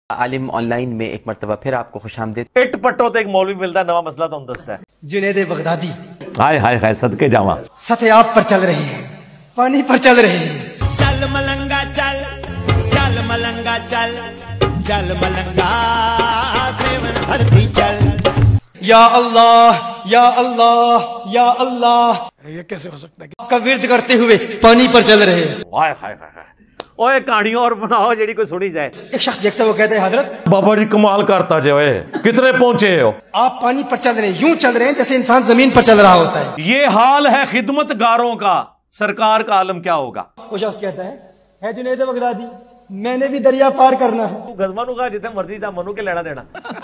Alam on line میں ایک مرتبہ پھر آپ کو خوش آمدید۔ اٹ پٹو تے ایک مولوی ملتا ہے، نوا مسئلہ تو دستا ہے۔ جنید بغدادی ہائے ہائے ہائے صدقے جاواں، سطح آپ پر چل رہے ہیں، پانی پر چل رہے ہیں۔ چل ملنگا چل، چل ملنگا چل، چل ملنگا سیون بھرتی چل۔ یا اللہ یا اللہ یا اللہ، یہ کیسے ہو سکتا ہے؟ آپ کا ورد کرتے ہوئے پانی پر چل رہے ہیں۔ ہائے ہائے ہائے، اوے کہانیوں اور بناؤ جیڑی کوئی سنی جائے۔ ایک شخص دیکھتا ہے، وہ کہتے ہیں حضرت بابا جی کمال کرتا جو ہے، کتنے پہنچے ہو؟ آپ پانی پر چل رہے ہیں، یوں چل رہے ہیں جیسے انسان زمین پر چل رہا ہوتا ہے۔ یہ حال ہے خدمت گاروں کا، سرکار کا عالم کیا ہوگا؟ وہ شخص کہتا ہے جنید بغدادی میں نے بھی دریا پار کرنا ہے۔ گزمانو کا جتنے مرضی جا منو کے لینا دینا۔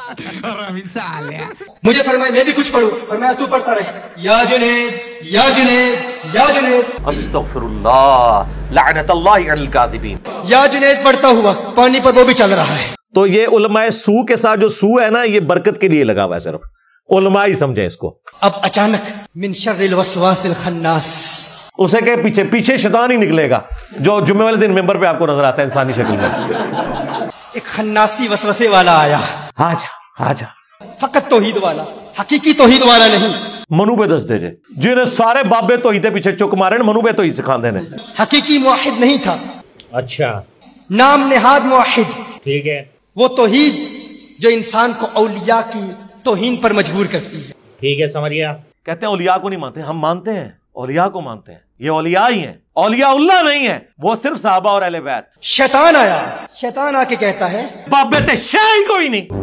مجھے فرمایا میں بھی کچھ پڑھوں، فرمایا تو پڑھتا رہے، یا جنید یا جنید یا جنید استغفر اللہ، لعنت اللہ علی الکاذبین۔ یا جنید پڑھتا ہوا پانی پر وہ بھی چل رہا ہے۔ تو یہ علماء سو کے ساتھ جو سو ہے نا، یہ برکت کے لیے لگا ہوا ہے، صرف علماء ہی سمجھیں اس کو۔ اب اچانک من شر الوسواس الخناس، اسے کہ پیچھے شیطان ہی نکلے گا جو جمعے والے دن ممبر پہ آپ کو نظر آتا ہے انسانی شکل میں۔ ایک خناسی وسوسے والا آیا، آجا آجا، فقط توحید والا، حقیقی توحید والا نہیں، منو پہ دس دے جے جنہیں سارے بابے توحید پیچھے چک مارے منو پہ توحید سکھان دینے۔ حقیقی موحد نہیں تھا، اچھا نام نہاد موحد، ٹھیک ہے، وہ توحید جو انسان کو اولیاء کی توہین پر مجبور کرتی ہے۔ ٹھیک ہے، سمجھ گیا۔ کہتے ہیں اولیاء کو نہیں مانتے، ہم مانتے ہیں، اولیاء کو مانتے ہیں، یہ اولیاء ہی ہیں، اولیاء اللہ نہیں ہے، وہ صرف صحابہ اور اہل بیت۔ شیطان آیا، شیطان آ کے کہتا ہے بابے تے شے ہی کوئی نہیں۔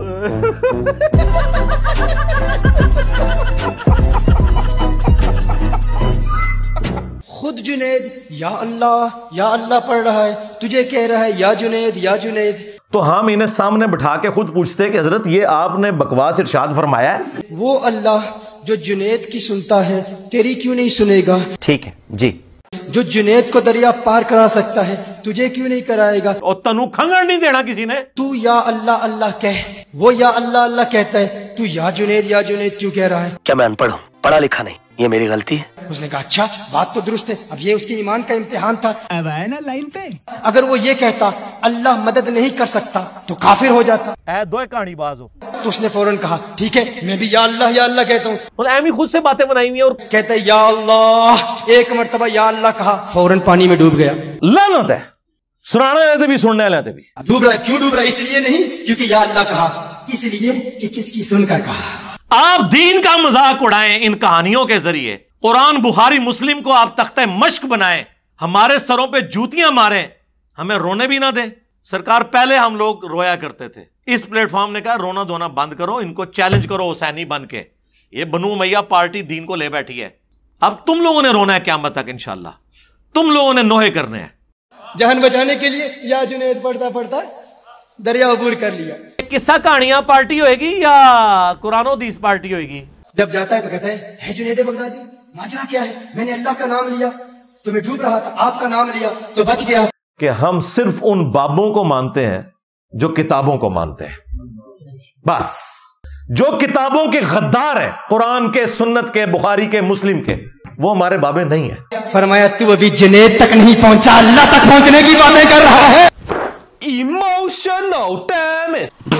خود جنید یا اللہ پڑھ رہا ہے، تجھے کہہ رہا ہے یا جنید یا جنید۔ تو ہم انہیں سامنے بٹھا کے خود پوچھتے کہ حضرت یہ آپ نے بکواس ارشاد فرمایا ہے؟ وہ اللہ جو جنید کی سنتا ہے تیری کیوں نہیں سنے گا؟ ٹھیک ہے جی۔ جو جنید کو دریا پار کرا سکتا ہے تجھے کیوں نہیں کرائے گا؟ اور تنو کھنگڑ نہیں دینا کسی نے۔ تو یا اللہ کہہ، وہ یا اللہ کہتا ہے، تو یا جنید کیوں کہہ رہا ہے؟ کیا میں ان پڑھ ہوں، پڑھا لکھا نہیں، یہ میری غلطی ہے؟ اس نے کہا اچھا بات تو درست ہے، اب یہ اس کے ایمان کا امتحان تھا۔ اگر وہ یہ کہتا اللہ مدد نہیں کر سکتا تو کافر ہو جاتا۔ اے دو کہانی باز ہو۔ تو اس نے فوراً کہا ٹھیک ہے میں بھی یا اللہ کہتا ہوں۔ اور ایمی خود سے باتیں بنائی ہوئی ہیں اور کہتا ہے یا اللہ، ایک مرتبہ یا اللہ کہا، فوراً پانی میں ڈوب گیا۔ لعنت ہے، سنانے والے بھی سننے والے بھی۔ ڈوب رہا ہے، کیوں ڈوب رہا ہے؟ اس لیے نہیں کیونکہ یا اللہ کہا، اس لیے کہ کس کی سن کر کہا۔ آپ دین کا مذاق اڑائیں ان کہانیوں کے ذریعے، قرآن بخاری مسلم کو آپ تختہ مشق بنائیں، ہمارے سروں پہ جوتیاں ماریں، ہمیں رونے بھی نہ دیں۔ سرکار پہلے ہم لوگ رویا کرتے تھے، اس پلیٹ فارم نے کہا رونا دھونا بند کرو، ان کو چیلنج کرو حسینی بن کے، یہ بنو امیہ پارٹی دین کو لے بیٹھی ہے، اب تم لوگوں نے رونا ہے قیامت تک انشاءاللہ، تم لوگوں نے نوحے کرنے ہیں۔ جان بچانے کے لیے یا جنید پڑھتا دریا عبور کر لیا۔ قصہ کہانیاں پارٹی ہوئے گی یا قرآن و حدیث پارٹی ہوئے گی؟ جب جاتا ہے تو کہتا ہے جنید بغدادی ماجرا کیا ہے؟ میں نے اللہ کا نام لیا تو میں ڈوب رہا تھا، آپ کا نام لیا تو بچ گیا۔ کہ ہم صرف ان بابوں کو مانتے ہیں جو کتابوں کو مانتے ہیں، بس جو کتابوں کے غدار ہیں، قرآن کے، سنت کے، بخاری کے، مسلم کے، وہ ہمارے بابے نہیں ہیں۔ فرمایا تو ابھی جنید تک نہیں پہنچا، اللہ تک پہنچنے کی باتیں کر رہا ہے۔ Emotional damage.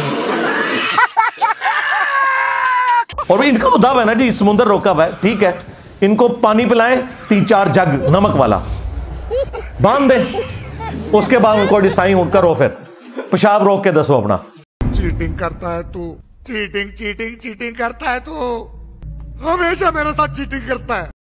اور ان کا تو دعویٰ ہے نا جی سمندر روکا ہوا ہے، ٹھیک ہے، ان کو پانی پلائیں 3-4 جگ نمک والا باندھ دیں، اس کے بعد ان کو ڈسائیں اٹھ کر رو، پھر پیشاب روک کے دسو اپنا۔ چیٹنگ کرتا ہے تو، چیٹنگ کرتا ہے تو، ہمیشہ میرے ساتھ چیٹنگ کرتا ہے۔